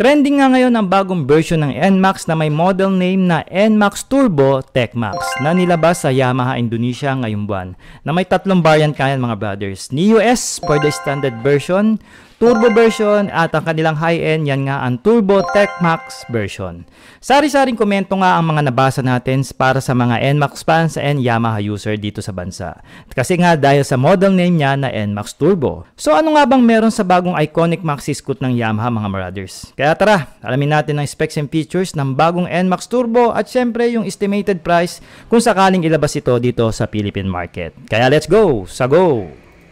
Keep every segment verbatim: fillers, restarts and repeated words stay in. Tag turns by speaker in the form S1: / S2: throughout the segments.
S1: Trending nga ngayon ang bagong version ng N MAX na may model name na N MAX Turbo TechMax na nilabas sa Yamaha Indonesia ngayong buwan, na may tatlong variant kaya mga brothers. Neo S for the standard version, Turbo version, at ang kanilang high-end yan nga ang Turbo TechMax version. Sari-saring komento nga ang mga nabasa natin para sa mga N MAX fans and Yamaha user dito sa bansa. Kasi nga dahil sa model name niya na N MAX Turbo. So ano nga bang meron sa bagong iconic maxi scoot ng Yamaha mga brothers? Kaya tara, alamin natin ang specs and features ng bagong N MAX Turbo at syempre yung estimated price kung sakaling ilabas ito dito sa Philippine market. Kaya let's go! Sa go!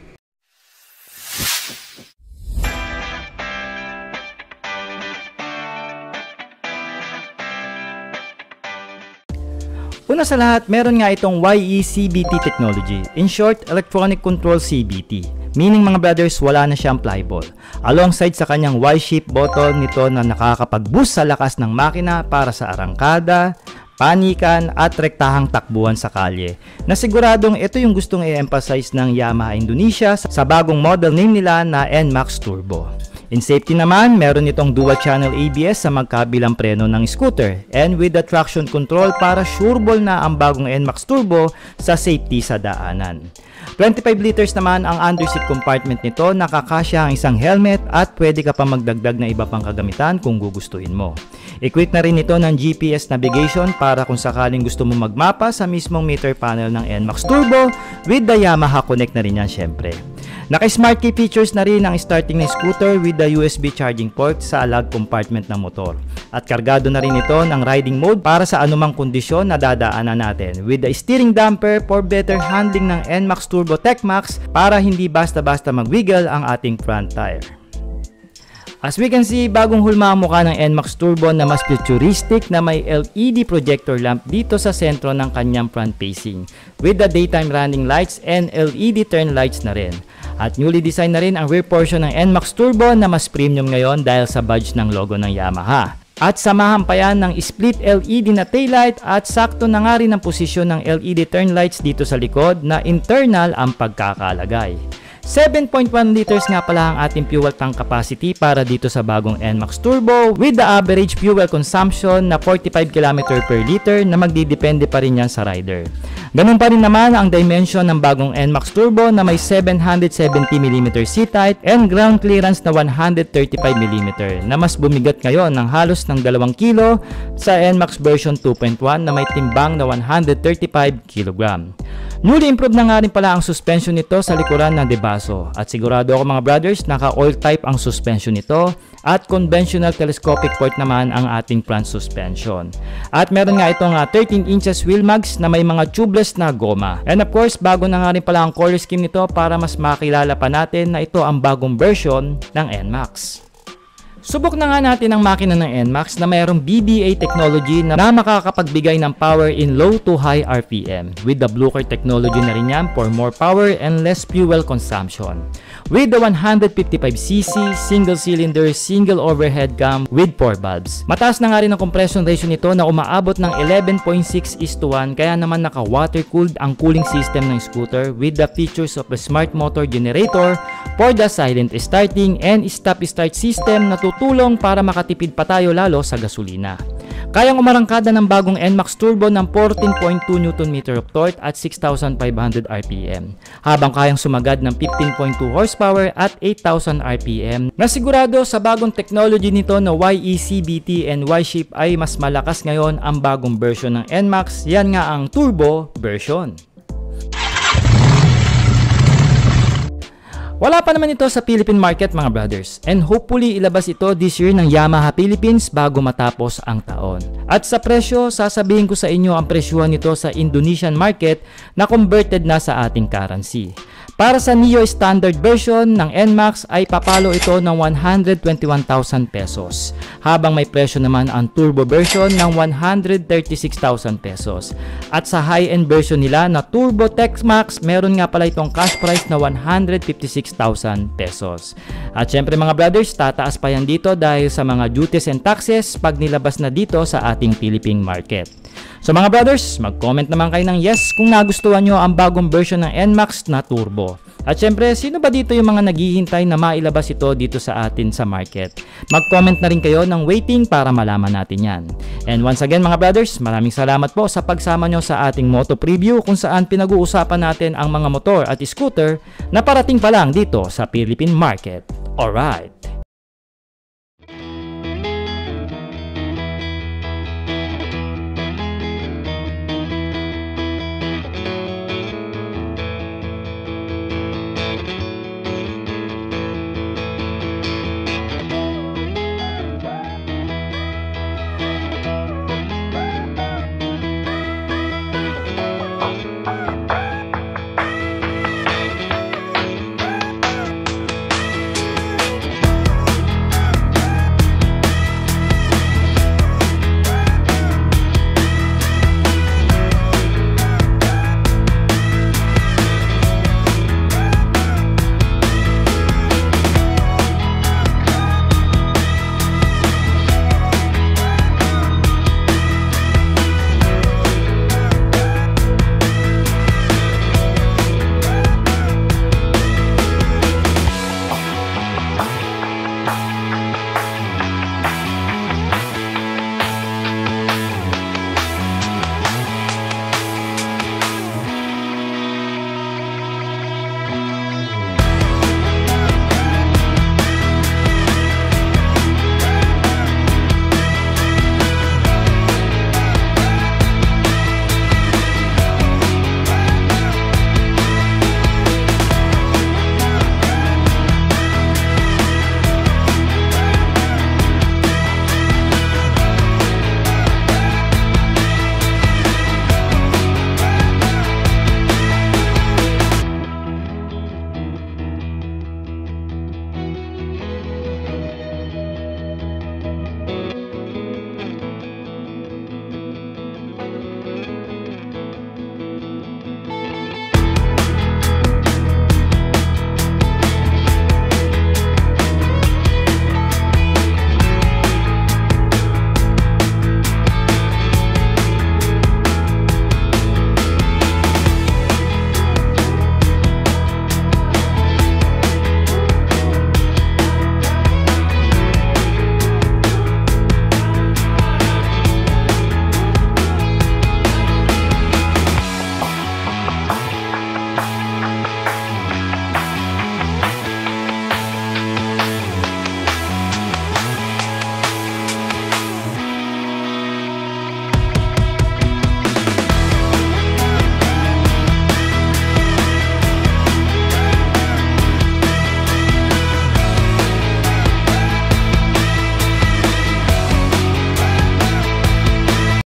S1: Una sa lahat, meron nga itong Y E C B T technology. In short, Electronic Control C B T. Meaning mga brothers, wala na siyang flyball. Alongside sa kanyang Y-shape button nito na nakakapag-boost sa lakas ng makina para sa arangkada, panikan at rektahang takbuhan sa kalye. Na siguradong ito yung gustong i-emphasize ng Yamaha Indonesia sa bagong model name nila na N MAX Turbo. In safety naman, meron itong dual channel A B S sa magkabilang preno ng scooter and with the traction control para sureball na ang bagong N MAX Turbo sa safety sa daanan. twenty-five liters naman ang underseat compartment nito, nakakasya ang isang helmet at pwede ka pa magdagdag na iba pang kagamitan kung gugustuhin mo. Equipped na rin ito ng G P S navigation para kung sakaling gusto mo magmapa sa mismong meter panel ng N MAX Turbo with the Yamaha Connect na rin yan syempre. Naka-smart key features na rin ang starting ng scooter with the U S B charging port sa lug compartment ng motor. At kargado na rin ito ng riding mode para sa anumang kondisyon na dadaanan natin with the steering damper for better handling ng N MAX Turbo TechMax para hindi basta-basta mag-wiggle ang ating front tire. As we can see, bagong hulma ang mukha ng N MAX Turbo na mas futuristic na may L E D projector lamp dito sa sentro ng kanyang front facing with the daytime running lights and L E D turn lights na rin. At newly design na rin ang rear portion ng N MAX Turbo na mas premium ngayon dahil sa badge ng logo ng Yamaha. At samahan pa yan ng split L E D na taillight at sakto na nga rin ang posisyon ng L E D turn lights dito sa likod na internal ang pagkakalagay. seven point one liters nga pala ang ating fuel tank capacity para dito sa bagong N MAX Turbo with the average fuel consumption na forty-five kilometers per liter na magdidepende pa rin yan sa rider. Ganun pa rin naman ang dimension ng bagong N MAX Turbo na may seven hundred seventy millimeter seat height and ground clearance na one hundred thirty-five millimeter na mas bumigat ngayon ng halos ng dalawang kilo sa N MAX version two point one na may timbang na one hundred thirty-five kilogram. Newly improved na nga rin pala ang suspension nito sa likuran ng debaso at sigurado ako mga brothers naka-oil type ang suspension nito at conventional telescopic port naman ang ating front suspension. At meron nga itong uh, thirteen inches wheel mags na may mga tubeless na goma. And of course, bago na nga rin pala ang color scheme nito para mas makilala pa natin na ito ang bagong version ng N MAX. Subok na nga natin ang makina ng N MAX na mayroong B B A technology na makakapagbigay ng power in low to high R P M. With the Bluecurrent technology na rin yan for more power and less fuel consumption. With the one hundred fifty-five c c single cylinder, single overhead cam with four valves. Mataas na nga rin ang compression ratio nito na umaabot ng eleven point six is to one kaya naman naka water cooled ang cooling system ng scooter with the features of a smart motor generator for the silent starting and stop start system na tutulong para makatipid pa tayo lalo sa gasolina. Kayang umarangkada ng bagong N MAX Turbo ng fourteen point two newton meter of torque at six thousand five hundred R P M, habang kayang sumagad ng fifteen point two horsepower at eight thousand R P M, na sigurado sa bagong technology nito na Y E C B T and Y-shape ay mas malakas ngayon ang bagong version ng N MAX, yan nga ang Turbo version. Wala pa naman ito sa Philippine market mga brothers and hopefully ilabas ito this year ng Yamaha Philippines bago matapos ang taon. At sa presyo, sasabihin ko sa inyo ang presyuhan nito sa Indonesian market na converted na sa ating currency. Para sa Neo Standard version ng N MAX ay papalo ito ng one hundred twenty-one thousand pesos, habang may presyo naman ang Turbo version ng one hundred thirty-six thousand pesos. At sa high-end version nila na Turbo TechMax, meron nga pala itong cash price na one hundred fifty-six thousand pesos. At syempre mga brothers, tataas pa yan dito dahil sa mga duties and taxes pag nilabas na dito sa ating Philippine market. So mga brothers, mag-comment naman kayo ng yes kung nagustuhan nyo ang bagong version ng N MAX na Turbo. At syempre, sino ba dito yung mga naghihintay na mailabas ito dito sa atin sa market? Mag-comment na rin kayo ng waiting para malaman natin yan. And once again mga brothers, maraming salamat po sa pagsama nyo sa ating moto preview kung saan pinag-uusapan natin ang mga motor at scooter na parating pa lang dito sa Philippine market. Alright!